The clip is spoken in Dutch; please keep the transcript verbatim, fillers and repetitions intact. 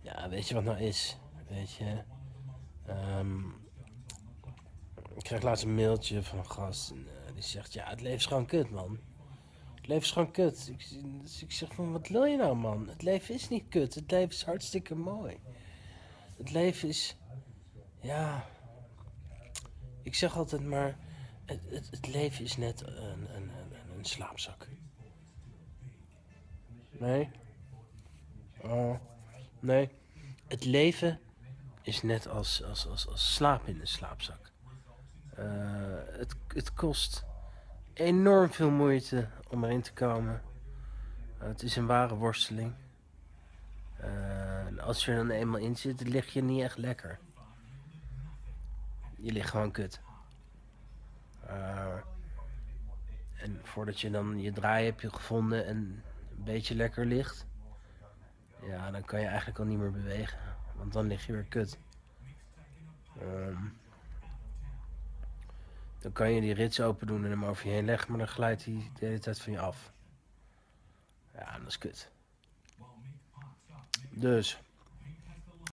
Ja, weet je wat nou is? Weet je... Um, ik kreeg laatst een mailtje van een gast. En, uh, die zegt, ja, het leven is gewoon kut, man. Het leven is gewoon kut. Ik, dus ik zeg van, wat wil je nou, man? Het leven is niet kut. Het leven is hartstikke mooi. Het leven is... Ja... Ik zeg altijd maar... Het, het, het leven is net een, een, een, een slaapzak. Nee? Oh, nee. Het leven is net als, als, als, als slaap in een slaapzak. Uh, het, het kost enorm veel moeite om erin te komen. Uh, het is een ware worsteling. Uh, als je er dan eenmaal in zit, lig je niet echt lekker. Je ligt gewoon kut. Uh, en voordat je dan je draai hebt gevonden en een beetje lekker ligt... Ja, dan kan je eigenlijk al niet meer bewegen. Want dan lig je weer kut. Um, dan kan je die rits open doen en hem over je heen leggen, maar dan glijdt hij de hele tijd van je af. Ja, dat is kut. Dus,